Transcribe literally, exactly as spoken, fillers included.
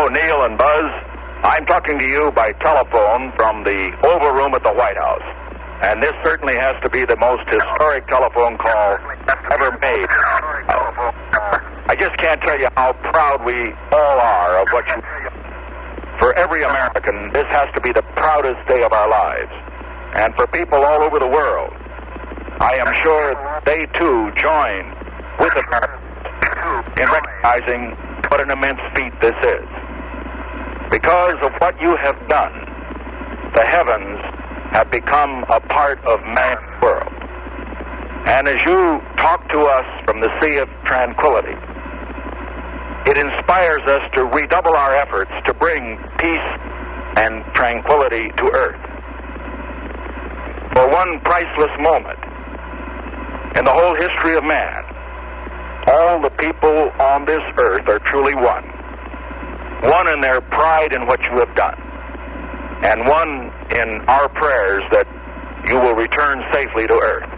Hello, Neil and Buzz. I'm talking to you by telephone from the Oval Room at the White House. And this certainly has to be the most historic telephone call ever made. I just can't tell you how proud we all are of what you... For every American, this has to be the proudest day of our lives. And for people all over the world, I am sure they too join with Americans in recognizing what an immense feat this is. Because of what you have done, the heavens have become a part of man's world. And as you talk to us from the Sea of Tranquility, it inspires us to redouble our efforts to bring peace and tranquility to earth. For one priceless moment in the whole history of man, all the people on this earth are truly one. One in their pride in what you have done, and one in our prayers that you will return safely to earth.